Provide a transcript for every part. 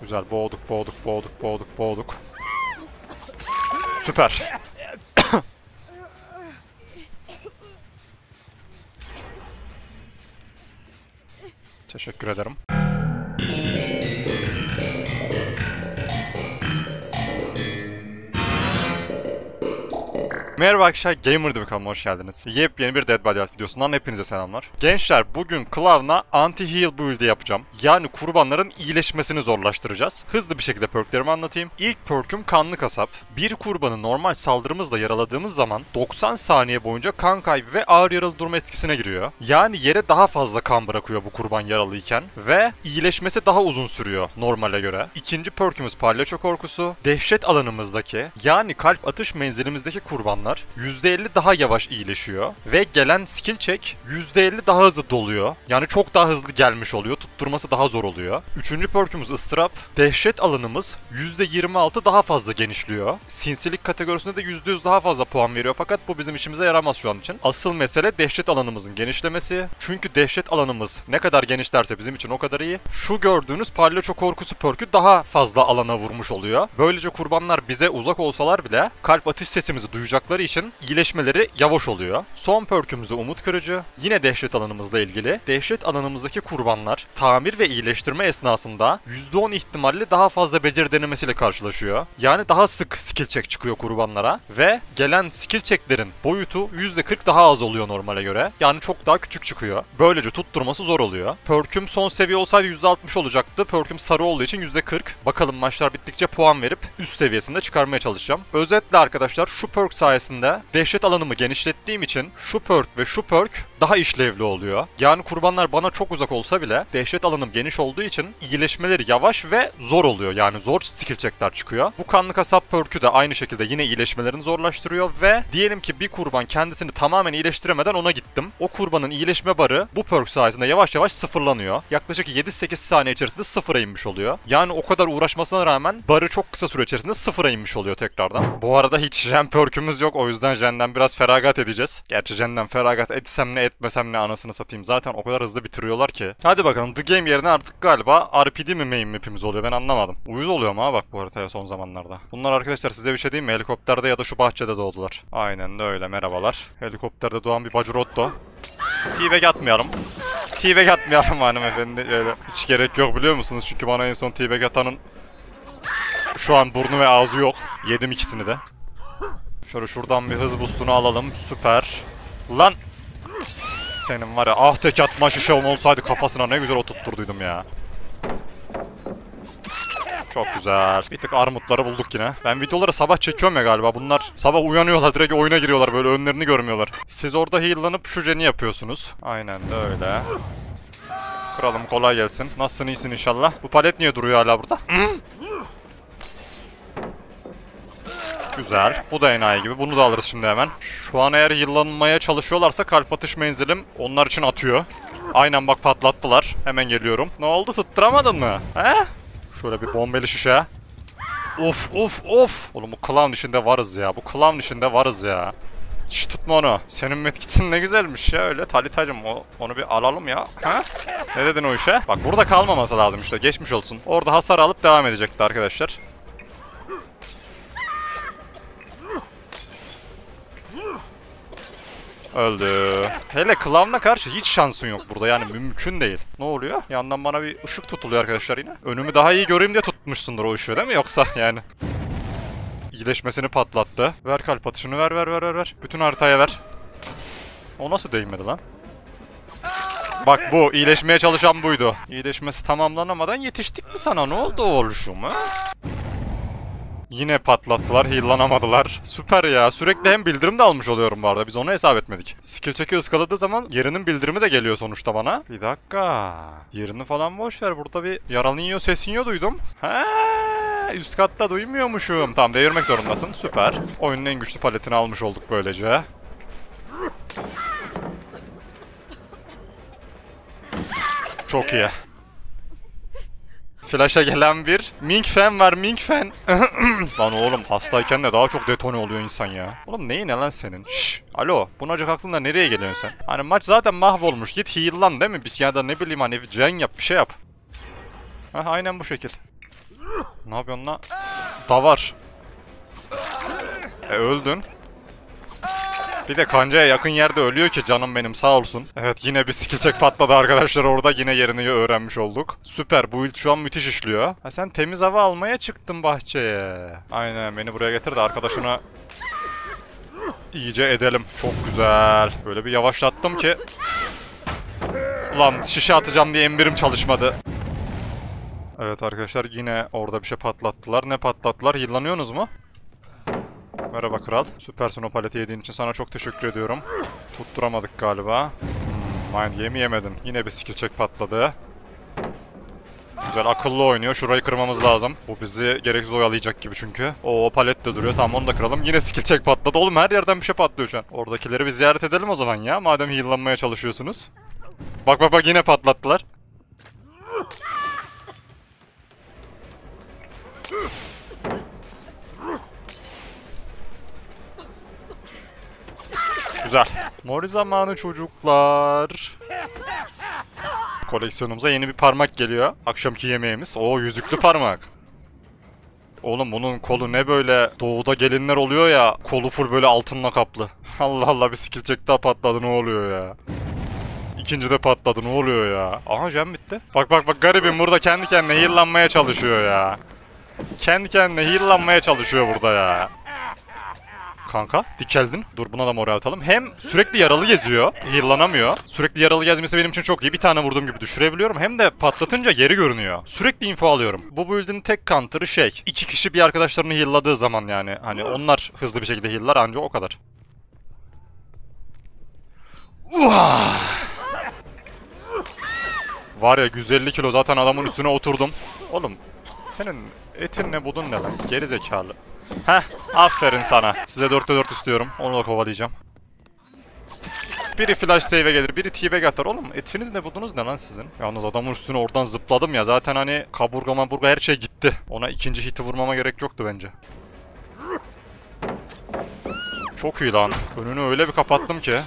Güzel. Boğduk, boğduk, boğduk, boğduk, boğduk. Süper. Teşekkür ederim. Merhaba arkadaşlar, Gamer'da kanalıma hoş geldiniz. Yepyeni bir Dead by Daylight videosundan hepinize selamlar. Gençler, bugün Clown'a anti-heal build'i yapacağım. Yani kurbanların iyileşmesini zorlaştıracağız. Hızlı bir şekilde perklerimi anlatayım. İlk perküm Kanlı Kasap. Bir kurbanı normal saldırımızla yaraladığımız zaman 90 saniye boyunca kan kaybı ve ağır yaralı durma etkisine giriyor. Yani yere daha fazla kan bırakıyor bu kurban yaralıyken ve iyileşmesi daha uzun sürüyor normale göre. İkinci perkümüz Palyaço Korkusu. Dehşet alanımızdaki, yani kalp atış menzilimizdeki kurbanlar %50 daha yavaş iyileşiyor ve gelen skill check %50 daha hızlı doluyor. Yani çok daha hızlı gelmiş oluyor. Tutturması daha zor oluyor. Üçüncü perkümüz ıstırap. Dehşet alanımız %26 daha fazla genişliyor. Sinsilik kategorisinde de %100 daha fazla puan veriyor fakat bu bizim işimize yaramaz şu an için. Asıl mesele dehşet alanımızın genişlemesi. Çünkü dehşet alanımız ne kadar genişlerse bizim için o kadar iyi. Şu gördüğünüz Palyaço Korkusu perkü daha fazla alana vurmuş oluyor. Böylece kurbanlar bize uzak olsalar bile kalp atış sesimizi duyacakları için iyileşmeleri yavaş oluyor. Son perkümüz de Umut Kırıcı. Yine dehşet alanımızla ilgili. Dehşet alanımızdaki kurbanlar tamir ve iyileştirme esnasında %10 ihtimalle daha fazla beceri denemesiyle karşılaşıyor. Yani daha sık skill check çıkıyor kurbanlara ve gelen skill checklerin boyutu %40 daha az oluyor normale göre. Yani çok daha küçük çıkıyor. Böylece tutturması zor oluyor. Perküm son seviye olsaydı %60 olacaktı. Perküm sarı olduğu için %40. Bakalım maçlar bittikçe puan verip üst seviyesinde çıkarmaya çalışacağım. Özetle arkadaşlar, şu perk sayesinde dehşet alanımı genişlettiğim için şu perk ve şu perk daha işlevli oluyor. Yani kurbanlar bana çok uzak olsa bile dehşet alanım geniş olduğu için iyileşmeleri yavaş ve zor oluyor. Yani zor skill checkler çıkıyor. Bu Kanlı Kasap perk'ü de aynı şekilde yine iyileşmelerini zorlaştırıyor ve diyelim ki bir kurban kendisini tamamen iyileştiremeden ona gittim. O kurbanın iyileşme barı bu perk sayesinde yavaş yavaş sıfırlanıyor. Yaklaşık 7-8 saniye içerisinde sıfıra inmiş oluyor. Yani o kadar uğraşmasına rağmen barı çok kısa süre içerisinde sıfıra inmiş oluyor tekrardan. Bu arada hiç jen perk'ümüz yok. O yüzden jenden biraz feragat edeceğiz. Gerçi jenden feragat etsem ne etmesem ne anasını satayım. Zaten o kadar hızlı bitiriyorlar ki. Hadi bakalım, The Game yerine artık galiba RPD mi main map'imiz oluyor, ben anlamadım. Uyuz oluyor mu ha bak bu haritaya son zamanlarda. Bunlar arkadaşlar size bir şey diyeyim mi? Helikopterde ya da şu bahçede doğdular. Aynen de öyle, merhabalar. Helikopterde doğan bir Bacurotto. T-Bag atmıyorum. T-Bag atmıyorum hanımefendi. Öyle. Hiç gerek yok biliyor musunuz? Çünkü bana en son T-Bag atanın şu an burnu ve ağzı yok. Yedim ikisini de. Şöyle şuradan bir hız boostunu alalım. Süper. Lan! Senin var ya, tek atma şişem olsaydı kafasına ne güzel oturtturduydum ya. Çok güzel. Bir tık armutları bulduk yine. Ben videoları sabah çekiyorum ya galiba. Bunlar sabah uyanıyorlar, direkt oyuna giriyorlar, böyle önlerini görmüyorlar. Siz orada heal'lanıp şu jeni yapıyorsunuz. Aynen de öyle. Kralım kolay gelsin. Nasılsın, iyisin inşallah. Bu palet niye duruyor hala burada? Güzel. Bu da enayi gibi. Bunu da alırız şimdi hemen. Şu an eğer yıllanmaya çalışıyorlarsa kalp atış menzilim onlar için atıyor. Aynen bak, patlattılar. Hemen geliyorum. Ne oldu, tutturamadın mı? He? Şöyle bir bombeli şişe. Of of of. Oğlum bu clown işinde varız ya. Bu clown işinde varız ya. Şş, tutma onu. Senin medkitin ne güzelmiş ya öyle. Talitacım, onu bir alalım ya. Ha? Ne dedin o işe? Bak burada kalmaması lazım işte. Geçmiş olsun. Orada hasar alıp devam edecekti arkadaşlar. Öldü. Hele Clown'a karşı hiç şansın yok burada, yani mümkün değil. Ne oluyor? Yandan bana bir ışık tutuluyor arkadaşlar yine. Önümü daha iyi göreyim diye tutmuşsundur o ışığı değil mi? Yoksa yani. İyileşmesini patlattı. Ver kalp atışını, ver. Bütün haritaya ver. O nasıl değmedi lan? Bak bu, iyileşmeye çalışan buydu. İyileşmesi tamamlanamadan yetiştik mi sana? Ne oldu oluşum ha? Yine patlattılar, heal'lanamadılar. Süper ya. Sürekli hem bildirim de almış oluyorum bu arada. Biz onu hesap etmedik. Skill check'i ıskaladığı zaman yerinin bildirimi de geliyor sonuçta bana. Bir dakika. Yerini falan boş ver. Burada bir yaralanıyor, sesiniyor duydum. He, üst katta duymuyormuşum. Tamam, devirmek zorundasın. Süper. Oyunun en güçlü paletini almış olduk böylece. Çok iyi. Flash'a gelen bir Mink Fan var, Mink Fan. Lan oğlum, hastayken de daha çok detone oluyor insan ya. Oğlum neyin ne lan senin? Şşş. Alo, bunacık aklında nereye geliyorsun sen? Hani maç zaten mahvolmuş, git heal'lan değil mi? Ya da ne bileyim, hani jen yap, bir şey yap. Hah, aynen bu şekil. Ne yapıyorsun lan? Davar. Öldün. Bir de kancaya yakın yerde ölüyor ki canım benim, sağ olsun. Evet, yine bir skill check patladı arkadaşlar orada. Yine yerini öğrenmiş olduk. Süper, bu build şu an müthiş işliyor. Ha, sen temiz hava almaya çıktın bahçeye. Aynen, beni buraya getir de arkadaşına iyice edelim. Çok güzel. Böyle bir yavaşlattım ki. Ulan şişe atacağım diye embirim çalışmadı. Evet arkadaşlar, yine orada bir şey patlattılar. Ne patlattılar? Yıllanıyorsunuz mu? Merhaba kral. Süpersin, o paleti yediğin için sana çok teşekkür ediyorum. Tutturamadık galiba. Mind Game'i yemedin. Yine bir skill check patladı. Güzel, akıllı oynuyor. Şurayı kırmamız lazım. Bu bizi gereksiz oyalayacak gibi çünkü. O palet de duruyor. Tamam, onu da kıralım. Yine skill check patladı. Oğlum her yerden bir şey patlıyor şu an. Oradakileri bir ziyaret edelim o zaman ya. Madem heal'lanmaya çalışıyorsunuz. Bak bak bak, yine patlattılar. Güzel. Mori zamanı çocuklar. Koleksiyonumuza yeni bir parmak geliyor. Akşamki yemeğimiz. Oo, yüzüklü parmak. Oğlum bunun kolu ne böyle, doğuda gelinler oluyor ya, kolu full böyle altınla kaplı. Allah Allah, bir skill check daha patladı, ne oluyor ya? İkinci de patladı, ne oluyor ya? Aha, jam bitti. Bak bak bak, garibim burada kendi kendine heal'lanmaya çalışıyor ya. Kendi kendine heal'lanmaya çalışıyor burada ya. Kanka dikeldin. Dur, buna da moral atalım. Hem sürekli yaralı geziyor. Heal'lanamıyor. Sürekli yaralı gezmesi benim için çok iyi. Bir tane vurduğum gibi düşürebiliyorum. Hem de patlatınca yeri görünüyor. Sürekli info alıyorum. Bu build'in tek counter'ı şey. 2 kişi bir arkadaşlarını heal'ladığı zaman yani. Hani onlar hızlı bir şekilde heal'lar, anca o kadar. Var ya, 150 kilo zaten adamın üstüne oturdum. Oğlum senin etin ne, budun ne lan? Geri zekalı. Heh, aferin sana. Size 4'te 4 istiyorum. Onu da kovalayacağım. Biri flash save'e gelir, biri t-bag atar. Oğlum etiniz ne, budunuz ne lan sizin? Yalnız adamın üstüne oradan zıpladım ya. Zaten hani kaburga maburga her şey gitti. Ona ikinci hiti vurmama gerek yoktu bence. Çok iyi lan. Önünü öyle bir kapattım ki.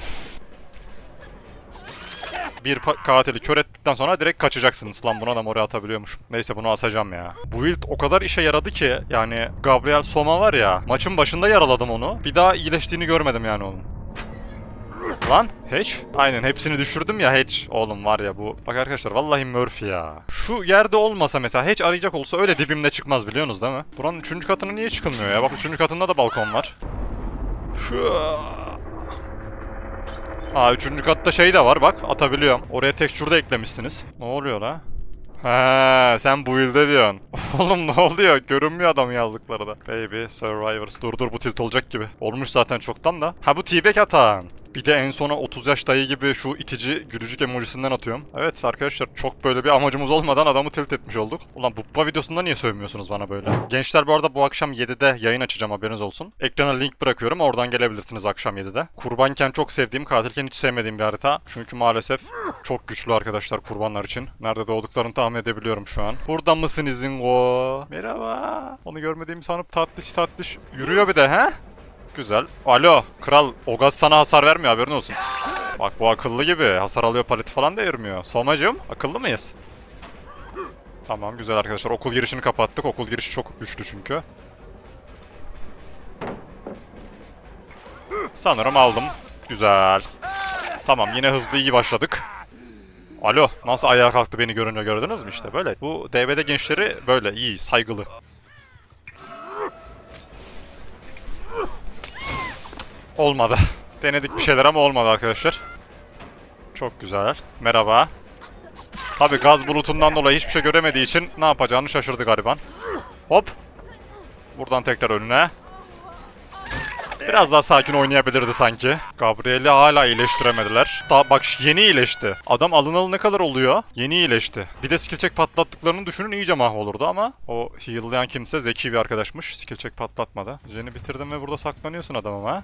Bir katili kör ettikten sonra direkt kaçacaksınız. Lan buna da moral atabiliyormuşum. Neyse, bunu asacağım ya. Bu build o kadar işe yaradı ki. Yani Gabriel Soma var ya. Maçın başında yaraladım onu. Bir daha iyileştiğini görmedim yani onun. Lan Hatch. Aynen, hepsini düşürdüm ya Hatch. Oğlum var ya bu. Bak arkadaşlar, vallahi Murphy ya. Şu yerde olmasa mesela, Hatch arayacak olsa öyle dibimde çıkmaz, biliyorsunuz değil mi? Buranın 3. katına niye çıkılmıyor ya? Bak 3. katında da balkon var. Aa, 3. katta şey de var bak, atabiliyorum. Oraya tekstür de eklemişsiniz. Ne oluyor la? He, sen bu build'e diyorsun. Oğlum ne oluyor? Görünmüyor adam yazdıkları da. Baby Survivors. Dur dur, bu tilt olacak gibi. Olmuş zaten çoktan da. Ha, bu t-bag atan. Bir de en sona 30 yaş dayı gibi şu itici gülücük emojisinden atıyorum. Evet arkadaşlar, çok böyle bir amacımız olmadan adamı tilt etmiş olduk. Ulan Bubba videosunda niye sövmüyorsunuz bana böyle? Gençler, bu arada bu akşam 7'de yayın açacağım, haberiniz olsun. Ekrana link bırakıyorum, oradan gelebilirsiniz akşam 7'de. Kurbanken çok sevdiğim, katilken hiç sevmediğim bir harita. Çünkü maalesef çok güçlü arkadaşlar kurbanlar için. Nerede doğduklarını tahmin edebiliyorum şu an. Burada mısınız Zingo? Merhaba. Onu görmediğimi sanıp tatlış tatlış yürüyor bir de he? Güzel. Alo kral, o gaz sana hasar vermiyor, haberin olsun. Bak bu akıllı gibi, hasar alıyor, paleti falan değirmiyor. Somacım, akıllı mıyız? Tamam, güzel arkadaşlar, okul girişini kapattık. Okul girişi çok güçlü çünkü. Sanırım aldım. Güzel. Tamam, yine hızlı iyi başladık. Alo, nasıl ayağa kalktı beni görünce, gördünüz mü işte böyle. Bu DBD gençleri böyle iyi, saygılı. Olmadı. Denedik bir şeyler ama olmadı arkadaşlar. Çok güzel. Merhaba. Tabi gaz bulutundan dolayı hiçbir şey göremediği için ne yapacağını şaşırdı gariban. Hop. Buradan tekrar önüne. Biraz daha sakin oynayabilirdi sanki. Gabriel'i hala iyileştiremediler. Daha bak, yeni iyileşti. Adam alınalı ne kadar oluyor? Yeni iyileşti. Bir de skill check patlattıklarını düşünün, iyice mahvolurdu ama o heal'layan kimse zeki bir arkadaşmış. Skill check patlatmadı. Jen'i bitirdim ve burada saklanıyorsun adamım ha.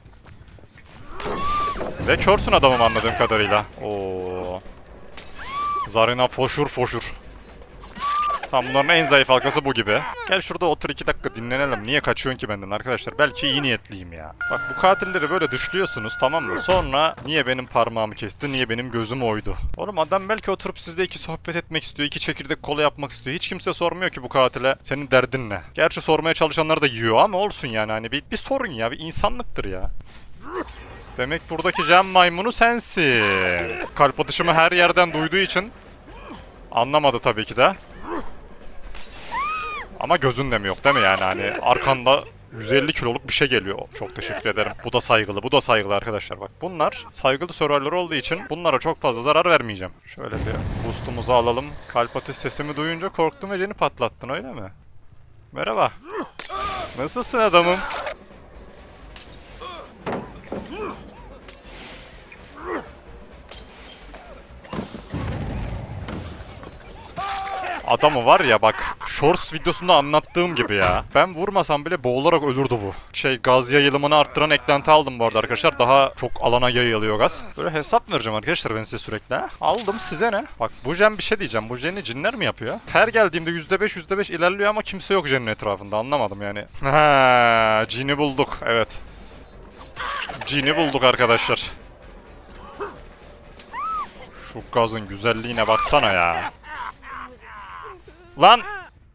Ve körsün adamım anladığım kadarıyla. Oo. Zarina foşur foşur. Tam bunların en zayıf halkası bu gibi. Gel şurada otur 2 dakika dinlenelim. Niye kaçıyorsun ki benden arkadaşlar? Belki iyi niyetliyim ya. Bak bu katilleri böyle dışlıyorsunuz, tamam mı? Sonra niye benim parmağımı kesti, niye benim gözüm oydu? Oğlum adam belki oturup sizle 2 sohbet etmek istiyor, 2 çekirdek kola yapmak istiyor. Hiç kimse sormuyor ki bu katile senin derdin ne? Gerçi sormaya çalışanlar da yiyor ama olsun yani, hani bir sorun ya, bir insanlıktır ya. Demek buradaki cam maymunu sensin. Kalp atışımı her yerden duyduğu için anlamadı tabii ki de. Ama gözün de mi yok değil mi yani, hani arkanda 150 kiloluk bir şey geliyor. Çok teşekkür ederim. Bu da saygılı, bu da saygılı arkadaşlar bak. Bunlar saygılı survivor olduğu için bunlara çok fazla zarar vermeyeceğim. Şöyle bir boostumuzu alalım. Kalp atış sesimi duyunca korktun ve beni patlattın öyle mi? Merhaba. Nasılsın adamım? Adamı var ya bak, Shorts videosunda anlattığım gibi ya. Ben vurmasam bile boğularak ölürdü bu. Gaz yayılımını arttıran eklenti aldım bu arada arkadaşlar. Daha çok alana yayılıyor gaz. Böyle hesap vereceğim arkadaşlar ben size sürekli. Aldım, size ne? Bak bu Jen bir şey diyeceğim. Bu Jen'i cinler mi yapıyor? Her geldiğimde %5 ilerliyor ama kimse yok Jen'in etrafında. Anlamadım yani. Ha, Jin'i bulduk. Evet. Jin'i bulduk arkadaşlar. Şu gazın güzelliğine baksana ya. Lan!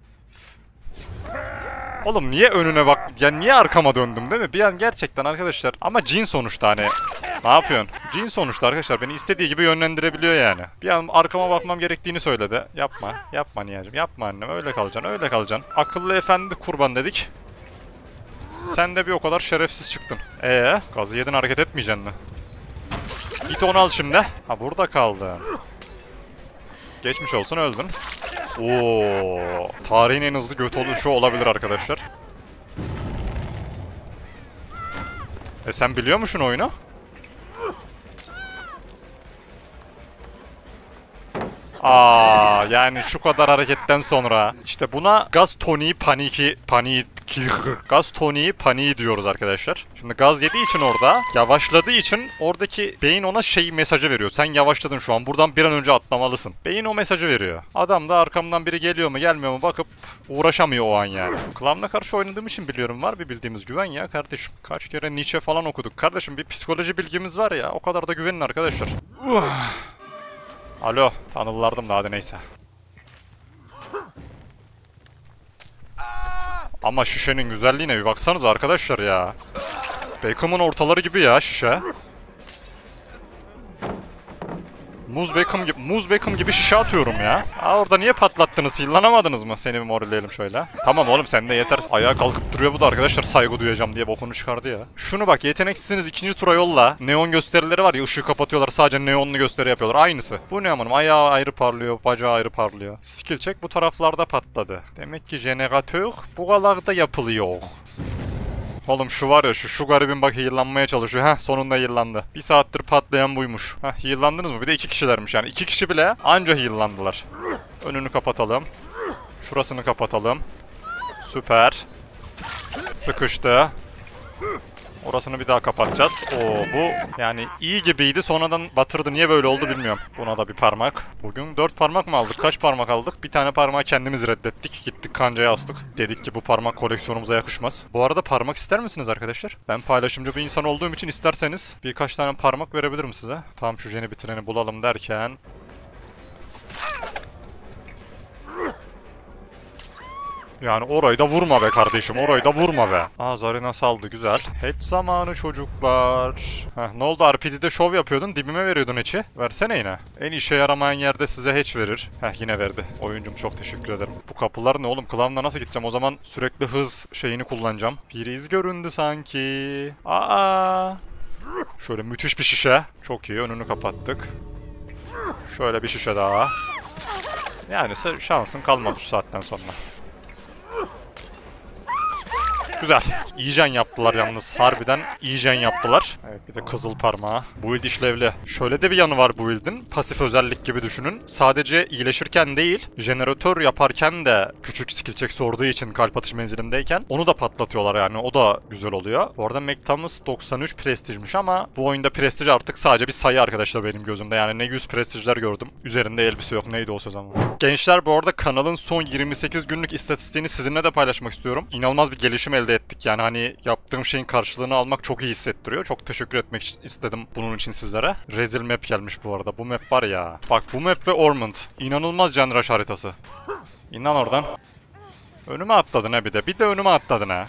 Oğlum niye önüne bak... Ya niye arkama döndüm değil mi? Bir an gerçekten arkadaşlar. Ama Jin sonuçta hani. Ne yapıyorsun? Jin sonuçta arkadaşlar. Beni istediği gibi yönlendirebiliyor yani. Bir an arkama bakmam gerektiğini söyledi. Yapma. Yapma Niyacım. Yapma annem. Öyle kalacaksın. Öyle kalacaksın. Akıllı efendi kurban dedik. Sen de bir o kadar şerefsiz çıktın. Gazı yedin, hareket etmeyeceksin mi? Git onu al şimdi. Ha burada kaldın. Geçmiş olsun, öldün. Oo, tarihin en hızlı göt oluşu olabilir arkadaşlar. Sen biliyor musun oyunu? Yani şu kadar hareketten sonra işte buna gaz toniği gaz toniği paniği diyoruz arkadaşlar. Şimdi gaz yediği için orada, yavaşladığı için oradaki beyin ona mesajı veriyor. Sen yavaşladın şu an, buradan bir an önce atlamalısın. Beyin o mesajı veriyor. Adam da arkamdan biri geliyor mu gelmiyor mu bakıp uğraşamıyor o an yani. Clown'a karşı oynadığım için biliyorum, var bir bildiğimiz güven ya kardeşim. Kaç kere Nietzsche falan okuduk. Kardeşim bir psikoloji bilgimiz var ya, o kadar da güvenin arkadaşlar. Alo, tanrılardım da hadi neyse. Ama şişenin güzelliğine bir baksanıza arkadaşlar ya. Beckham'ın ortaları gibi ya şişe. Muz Beckham gibi şişe atıyorum ya. Orada niye patlattınız? Hillanamadınız mı? Seni bir morilleyelim şöyle. Tamam oğlum sen de yeter. Ayağa kalkıp duruyor bu da arkadaşlar, saygı duyacağım diye bokunu çıkardı ya. Şunu bak, yeteneksizsiniz ikinci tura yolla. Neon gösterileri var ya, ışığı kapatıyorlar, sadece neonlu gösteri yapıyorlar. Aynısı. Bu ne amanım, ayağı ayrı parlıyor, bacağı ayrı parlıyor. Skill check bu taraflarda patladı. Demek ki jeneratör buralarda yapılıyor. Oğlum şu var ya, şu garibin bak heal'lanmaya çalışıyor. Sonunda heal'landı. Bir saattir patlayan buymuş. Heal'landınız mı? Bir de 2 kişilermiş yani. 2 kişi bile anca heal'landılar. Önünü kapatalım. Şurasını kapatalım. Süper. Sıkıştı. Orasını bir daha kapatacağız. Bu yani iyi gibiydi, sonradan batırdı. Niye böyle oldu bilmiyorum. Buna da bir parmak. Bugün 4 parmak mı aldık? Kaç parmak aldık? Bir tane parmağı kendimiz reddettik. Gittik kancaya astık. Dedik ki bu parmak koleksiyonumuza yakışmaz. Bu arada parmak ister misiniz arkadaşlar? Ben paylaşımcı bir insan olduğum için isterseniz birkaç tane parmak verebilirim size. Tam şu jeni bitireni bulalım derken... Yani orayı da vurma be kardeşim, orayı da vurma be. Zarina saldı, güzel. Hatch zamanı çocuklar. Ne oldu, RPD'de şov yapıyordun, dibime veriyordun hatch'i. Versene yine. En işe yaramayan yerde size hatch verir. Yine verdi. Oyuncum çok teşekkür ederim. Bu kapılar ne oğlum, Clown'la nasıl gideceğim? O zaman sürekli hız şeyini kullanacağım. Bir iz göründü sanki. Şöyle müthiş bir şişe. Çok iyi, önünü kapattık. Şöyle bir şişe daha. Yani şansın kalmadı şu saatten sonra. Güzel. İyice yaptılar yalnız. Harbiden iyice yaptılar. Evet, bir de kızıl parmağı. Build işlevli. Şöyle de bir yanı var build'in. Pasif özellik gibi düşünün. Sadece iyileşirken değil, jeneratör yaparken de küçük skill check sorduğu için kalp atış menzilimdeyken onu da patlatıyorlar yani. O da güzel oluyor. Bu arada McThomas 93 prestijmiş ama bu oyunda prestij artık sadece bir sayı arkadaşlar benim gözümde. Yani ne 100 prestijler gördüm. Üzerinde elbise yok. Neydi o söz ama. Gençler, bu arada kanalın son 28 günlük istatistiğini sizinle de paylaşmak istiyorum. İnanılmaz bir gelişim elde ettik. Yani hani yaptığım şeyin karşılığını almak çok iyi hissettiriyor. Çok teşekkür etmek istedim bunun için sizlere. Rezil map gelmiş bu arada. Bu map var ya. Bak, bu map ve Ormond. İnanılmaz Can Rush haritası. İnan oradan. Önüme atladın ha bir de. Bir de önüme atladın ha.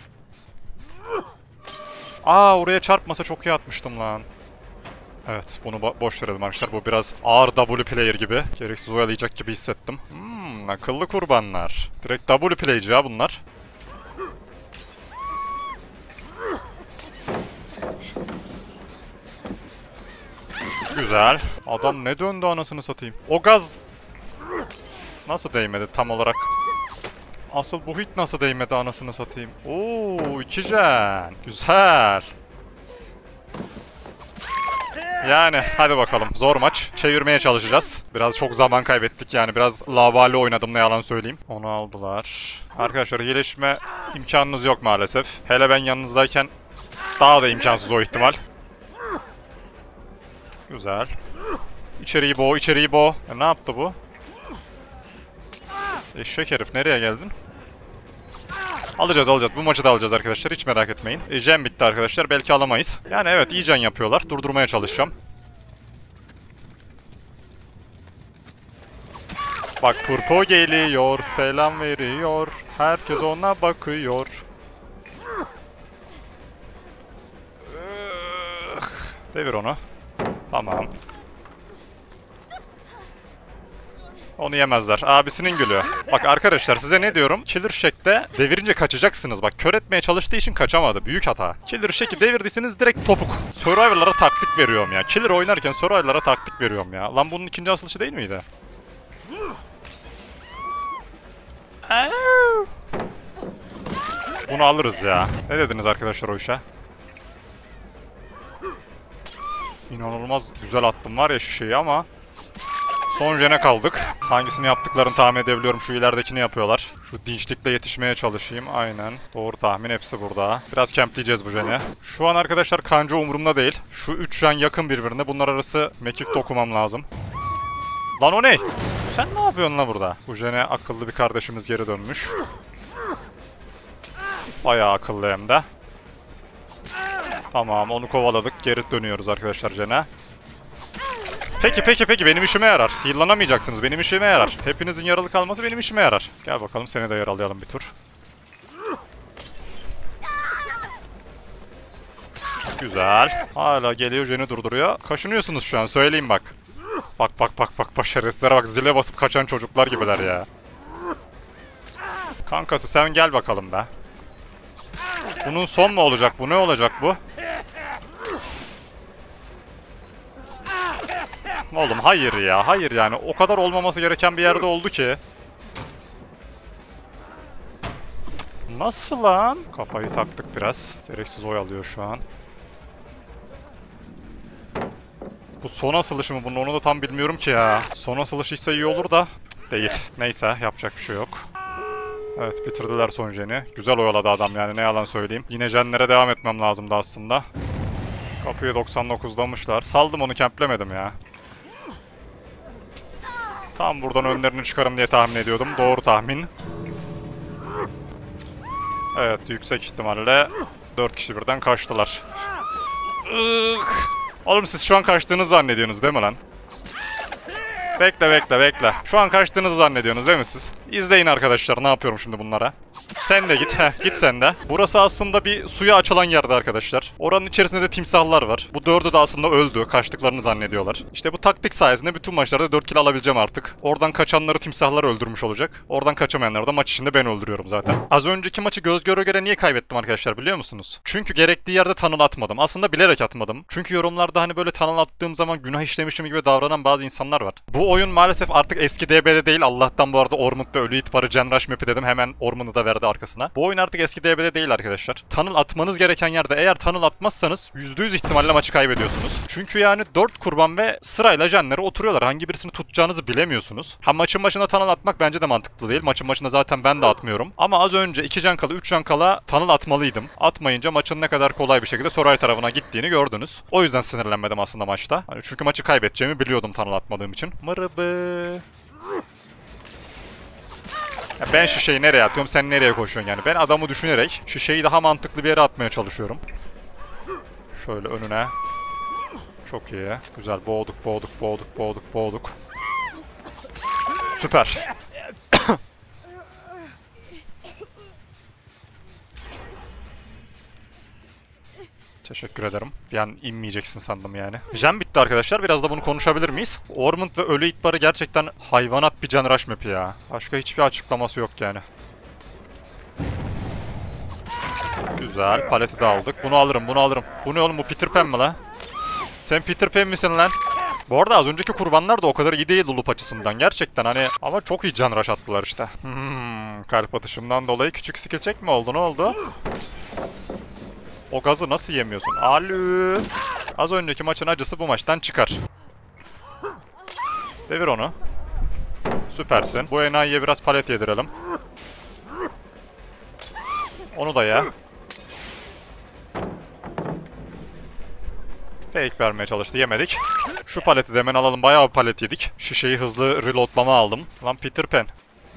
Aa, oraya çarpmasa çok iyi atmıştım lan. Evet, bunu boş verelim arkadaşlar. Bu biraz ağır W player gibi. Gereksiz oyalayacak gibi hissettim. Akıllı kurbanlar. Direkt W playci ya bunlar. Güzel. Adam ne döndü anasını satayım. O gaz nasıl değmedi tam olarak? Asıl bu hit nasıl değmedi anasını satayım? Oo, 2 gen. Güzel. Yani hadi bakalım, zor maç. Çevirmeye çalışacağız. Biraz çok zaman kaybettik yani, biraz lavali oynadım ne yalan söyleyeyim. Onu aldılar. Arkadaşlar, iyileşme imkanınız yok maalesef. Hele ben yanınızdayken daha da imkansız o ihtimal. Güzel. İçeriği boğ, içeriği boğ. Ne yaptı bu? Eşek herif, nereye geldin? Alacağız. Bu maçı da alacağız arkadaşlar. Hiç merak etmeyin. Jen bitti arkadaşlar. Belki alamayız. Yani evet, iyi can yapıyorlar. Durdurmaya çalışacağım. Bak, Purpo geliyor. Selam veriyor. Herkes ona bakıyor. Devir onu. Tamam. Onu yemezler. Abisinin gülü. Bak arkadaşlar, size ne diyorum? Killer Shack'te devirince kaçacaksınız. Bak, kör etmeye çalıştığı için kaçamadı. Büyük hata. Killer Shack'i devirdiyseniz direkt topuk. Survivor'lara taktik veriyorum ya. Killer oynarken Survivor'lara taktik veriyorum ya. Lan bunun ikinci asılışı değil miydi? Bunu alırız ya. Ne dediniz arkadaşlar o işe? İnanılmaz güzel attım var ya şişeyi ama son jene kaldık. Hangisini yaptıklarını tahmin edebiliyorum. Şu ileridekini yapıyorlar. Şu dinçlikle yetişmeye çalışayım. Aynen. Doğru tahmin. Hepsi burada. Biraz campleyeceğiz bu jeni. Şu an arkadaşlar kanca umurumda değil. Şu 3 jen yakın birbirine. Bunlar arası mekik dokumam lazım. Lan o ne? Sen ne yapıyorsun lan burada? Bu jene akıllı bir kardeşimiz geri dönmüş. Bayağı akıllı hem de. Tamam, onu kovaladık. Geri dönüyoruz arkadaşlar jene. Peki benim işime yarar. Heal'lanamayacaksınız, benim işime yarar. Hepinizin yaralı kalması benim işime yarar. Gel bakalım, seni de yaralayalım bir tur. Güzel. Hala geliyor, jeni durduruyor. Kaşınıyorsunuz şu an, söyleyeyim bak. Bak şerefsizlere bak, zile basıp kaçan çocuklar gibiler ya. Kankası sen gel bakalım be. Bunun son mu olacak bu? Ne olacak bu? Oğlum hayır ya, hayır yani. O kadar olmaması gereken bir yerde oldu ki. Nasıl lan? Kafayı taktık biraz. Gereksiz oyalıyor şu an. Bu son asılışı mı? Bunun onu da tam bilmiyorum ki ya. Son asılışıysa iyi olur da. Değil. Neyse, yapacak bir şey yok. Evet, bitirdiler son jeni. Güzel oyaladı adam yani, ne yalan söyleyeyim. Yine jenlere devam etmem lazımdı aslında. Kapıyı 99'lamışlar. Saldım onu, kemplemedim ya. Tam buradan önlerini çıkarım diye tahmin ediyordum. Doğru tahmin. Evet, yüksek ihtimalle 4 kişi birden kaçtılar. Oğlum siz şu an kaçtığınızı zannediyorsunuz değil mi lan? Bekle. Şu an kaçtığınızı zannediyorsunuz değil mi siz? İzleyin arkadaşlar, ne yapıyorum şimdi bunlara. Sen de git. Git sen de. Burası aslında bir suya açılan yerde arkadaşlar. Oranın içerisinde de timsahlar var. Bu 4'ü de aslında öldü. Kaçtıklarını zannediyorlar. İşte bu taktik sayesinde bütün maçlarda 4 kill alabileceğim artık. Oradan kaçanları timsahlar öldürmüş olacak. Oradan kaçamayanları da maç içinde ben öldürüyorum zaten. Az önceki maçı göz göre göre niye kaybettim arkadaşlar biliyor musunuz? Çünkü gerektiği yerde tunnel atmadım. Aslında bilerek atmadım. Çünkü yorumlarda hani böyle tunnel attığım zaman günah işlemişim gibi davranan bazı insanlar var. Bu Bu oyun maalesef artık eski DB'de değil. Allah'tan bu arada Ormond ve Ölü İtbarı Gen Rush map'i dedim. Hemen Ormond'u da verdi arkasına. Bu oyun artık eski DB'de değil arkadaşlar. Tunnel atmanız gereken yerde eğer tunnel atmazsanız %100 ihtimalle maçı kaybediyorsunuz. Çünkü yani 4 kurban ve sırayla jenlere oturuyorlar. Hangi birisini tutacağınızı bilemiyorsunuz. Ha maçın başında tunnel atmak bence de mantıklı değil. Maçın başında zaten ben de atmıyorum. Ama az önce 2 can kala 3 can kala tunnel atmalıydım. Atmayınca maçın ne kadar kolay bir şekilde Soraya tarafına gittiğini gördünüz. O yüzden sinirlenmedim aslında maçta. Hani çünkü maçı kaybedeceğimi biliyordum tunnel atmadığım için. Mırıbı. Ya ben şişeyi nereye atıyorum, sen nereye koşuyorsun yani? Ben adamı düşünerek şişeyi daha mantıklı bir yere atmaya çalışıyorum. Şöyle önüne. Çok iyi. Güzel. Boğduk. Süper. Teşekkür ederim. Bir an inmeyeceksin sandım yani. Jen bitti arkadaşlar. Biraz da bunu konuşabilir miyiz? Ormond ve Ölü İtbarı gerçekten hayvanat bir Gen Rush map'i ya. Başka hiçbir açıklaması yok yani. Güzel. Paleti de aldık. Bunu alırım. Bu ne oğlum, bu Peter Pan mı la? Sen Peter Pan misin lan? Bu arada az önceki kurbanlar da o kadar iyi değil loop açısından. Gerçekten hani ama çok iyi Gen Rush attılar işte. Kalp atışımdan dolayı küçük skill check mi oldu? Ne oldu? O gazı nasıl yemiyorsun? Alü. Az önceki maçın acısı bu maçtan çıkar. Devir onu. Süpersin. Bu enayiye biraz palet yedirelim. Onu da ye. Fake vermeye çalıştı. Yemedik. Şu paleti de hemen alalım. Bayağı bir palet yedik. Şişeyi hızlı reloadlama aldım. Lan Peter Pan.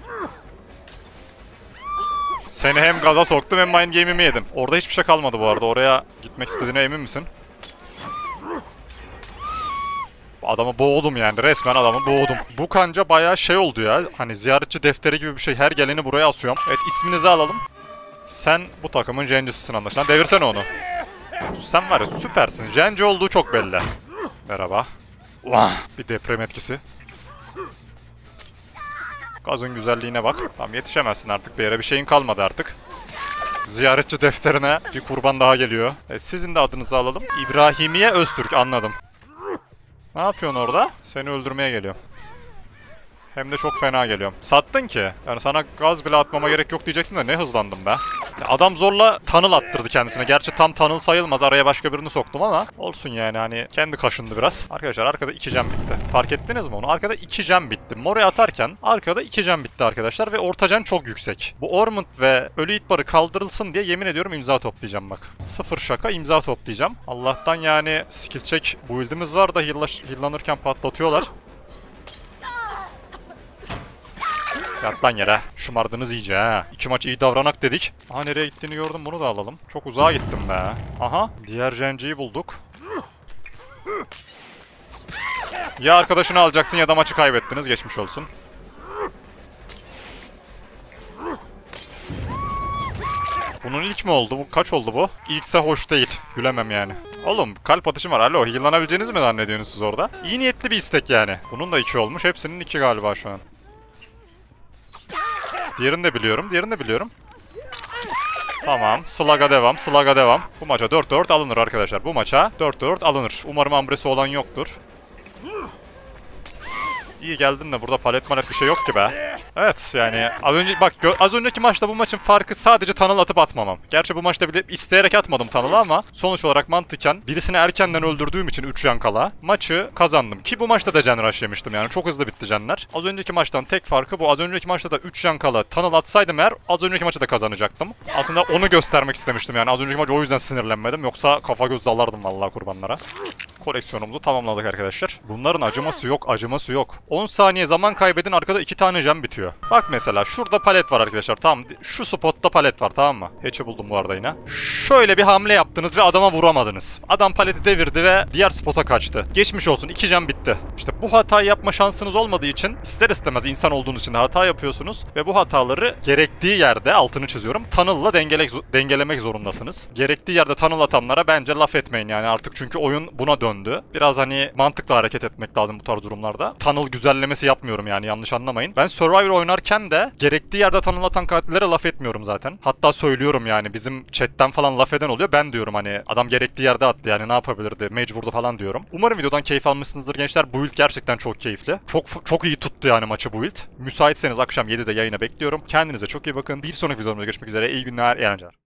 Seni hem gaza soktum hem mind game'imi yedim. Orada hiçbir şey kalmadı bu arada. Oraya gitmek istediğine emin misin? Adamı boğdum yani. Resmen adamı boğdum. Bu kanca bayağı şey oldu ya. Hani ziyaretçi defteri gibi bir şey. Her geleni buraya asıyorum. Evet, isminizi alalım. Sen bu takımın jencisisin anlaşılan. Devirsene onu. Sen var ya süpersin. Jenci olduğu çok belli. Merhaba. Bir deprem etkisi. Gazın güzelliğine bak. Tamam, yetişemezsin artık bir yere. Bir şeyin kalmadı artık. Ziyaretçi defterine bir kurban daha geliyor. Evet, sizin de adınızı alalım. İbrahimiye Öztürk, anladım. Ne yapıyorsun orada? Seni öldürmeye geliyorum. Hem de çok fena geliyorum. Sattın ki. Yani sana gaz bile atmama gerek yok diyecektin de ne hızlandım be. Adam zorla tunnel attırdı kendisine. Gerçi tam tunnel sayılmaz. Araya başka birini soktum ama olsun yani, hani kendi kaşındı biraz. Arkadaşlar arkada 2 can bitti. Fark ettiniz mi onu? Arkada 2 can bitti. Mor'e atarken arkada 2 can bitti arkadaşlar ve orta can çok yüksek. Bu Ormond ve Ölü İtbarı kaldırılsın diye yemin ediyorum imza toplayacağım bak. Sıfır şaka, imza toplayacağım. Allah'tan yani skill check build'imiz var da heal'lanırken patlatıyorlar. Yat lan yere. Şımardınız iyice ha. 2 maç iyi davranak dedik. Aha, nereye gittiğini gördüm, bunu da alalım. Çok uzağa gittim be. Aha, diğer Genji'yi bulduk. Ya arkadaşını alacaksın ya da maçı kaybettiniz. Geçmiş olsun. Bunun ilk mi oldu? Bu kaç oldu bu? İlkse hoş değil. Gülemem yani. Oğlum kalp atışım var. Alo, heal'lanabileceğinizi mi zannediyorsunuz siz orada? İyi niyetli bir istek yani. Bunun da 2 olmuş. Hepsinin 2 galiba şu an. Diğerini de biliyorum. Tamam. Slug'a devam. Bu maça 4-4 alınır arkadaşlar. Bu maça 4-4 alınır. Umarım ambresi olan yoktur. İyi geldin de burada palet bir şey yok ki be. Evet yani az önceki maçta bu maçın farkı sadece tunnel atıp atmamam. Gerçi bu maçta bile isteyerek atmadım tunnel'ı ama sonuç olarak mantıken birisini erkenden öldürdüğüm için 3 yan kala maçı kazandım. Ki bu maçta da Gen Rush yemiştim yani, çok hızlı bitti Gen'ler. Az önceki maçtan tek farkı bu. Az önceki maçta da 3 yan kala tunnel atsaydım eğer az önceki maçı da kazanacaktım. Aslında onu göstermek istemiştim yani, az önceki maç o yüzden sinirlenmedim. Yoksa kafa göz dalardım vallahi kurbanlara. Koleksiyonumuzu tamamladık arkadaşlar. Bunların acıması yok. 10 saniye zaman kaybedin, arkada 2 tane jam bitiyor. Bak mesela şurada palet var arkadaşlar, tamam. Şu spotta palet var, tamam mı? Hatch'i buldum bu arada yine. Şöyle bir hamle yaptınız ve adama vuramadınız. Adam paleti devirdi ve diğer spota kaçtı. Geçmiş olsun, 2 jam bitti. İşte bu hatayı yapma şansınız olmadığı için ister istemez insan olduğunuz için de hata yapıyorsunuz. Ve bu hataları gerektiği yerde, altını çiziyorum, tunnel'la dengelemek zorundasınız. Gerektiği yerde tunnel atanlara bence laf etmeyin yani artık, çünkü oyun buna döndü. döndü. Biraz hani mantıklı hareket etmek lazım bu tarz durumlarda. Tunnel güzellemesi yapmıyorum yani, yanlış anlamayın. Ben Survivor oynarken de gerektiği yerde tunnel atan katillere laf etmiyorum zaten. Hatta söylüyorum yani, bizim chatten falan laf eden oluyor. Ben diyorum hani adam gerektiği yerde attı yani, ne yapabilirdi, mecburdu falan diyorum. Umarım videodan keyif almışsınızdır gençler. Bu build gerçekten çok keyifli. Çok iyi tuttu yani maçı bu build. Müsaitseniz akşam 7'de yayına bekliyorum. Kendinize çok iyi bakın. Bir sonraki videomda görüşmek üzere. İyi günler, iyi eğlenceler.